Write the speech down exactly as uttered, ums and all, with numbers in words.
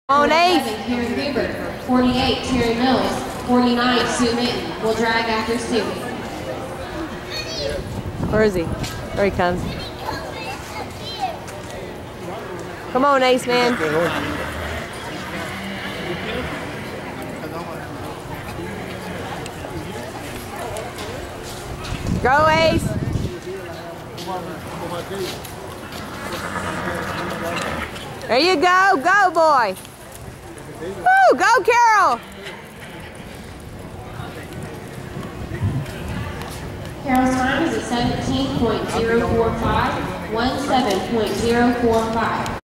On Ace. Karen Hubert. forty-eight, Terry Mills. forty-nine, Sue Minton. Will drag after Sue. Where is he? There he comes. Come on, Ace, man. Go, Ace. There you go. Go, boy. Woo, go, Carol. Carol's time is a seventeen point zero four five, seventeen point zero four five.